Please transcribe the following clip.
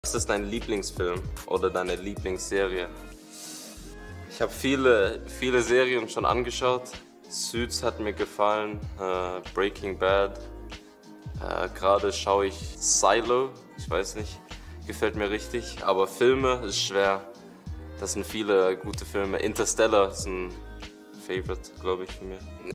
Was ist dein Lieblingsfilm oder deine Lieblingsserie? Ich habe viele Serien schon angeschaut. Suits hat mir gefallen, Breaking Bad. Gerade schaue ich Silo, ich weiß nicht, gefällt mir richtig. Aber Filme ist schwer. Das sind viele gute Filme. Interstellar ist ein Favorite, glaube ich, von mir.